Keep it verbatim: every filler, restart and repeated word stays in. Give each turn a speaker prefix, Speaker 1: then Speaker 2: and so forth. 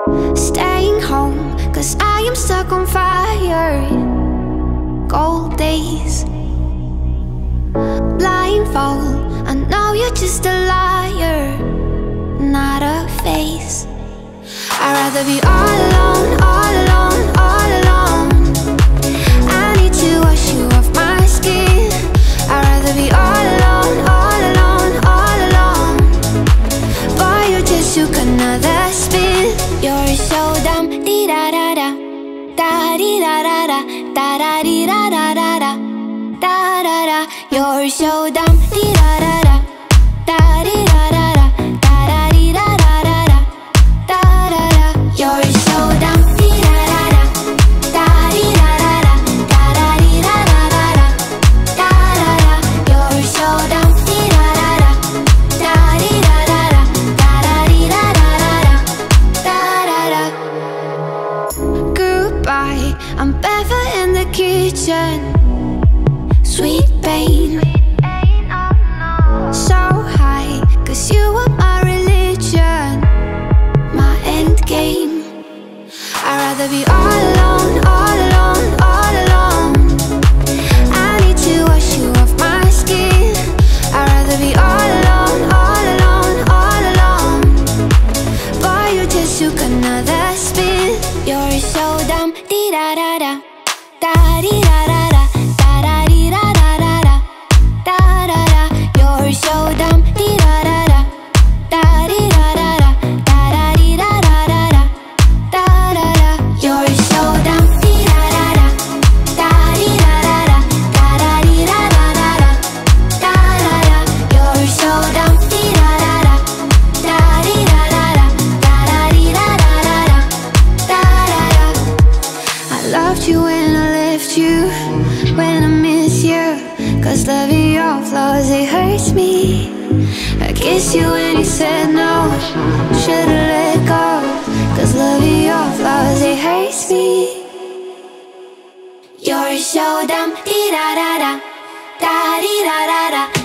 Speaker 1: Staying home, cause I am stuck on fire. Cold days, blindfold, I know you're just a liar, not a face. I'd rather be all alone, all alone, all alone. I need to wash you off my skin. I'd rather be all alone, all alone, all alone. Boy, you just took another spin. You're so dumb, dee da da da, da dee da da da, da da dee da da da da, da da da. You're so dumb, dee da da da, da dee da da da, da da dee da da da da, da da da. You're so dumb, dee da da da, da dee da da da, da da dee da da da da, da da da. You're so dumb, dee da da da, da dee da da da, da da dee da da da da, da da da. Goodbye, I'm barefoot in the kitchen. Sweet pain, so high, cause you are my religion, my end game. I'd rather be all alone, all alone, all alone. I need to wash you off my skin. I'd rather be all alone, all alone, all alone. Boy, you just took another spin. You're so dumb, dee da da da, da dee da da da, da da dee da da da da, da da da. You're so dumb, dee da da da, da dee da da da, da da dee da da da da, da da da. You're so dumb, dee da da da, da dee da da da, da da dee da da da da, da da da. You're so dumb, dee da da da, da dee da da da, da da dee da da da da, da da da. I loved you when I left you, when I miss you, cause loving your flaws, it hurts me. I kissed you when you said no, should've let go, cause loving your flaws, it hurts me. You're so dumb, dee da da da, da dee da da da.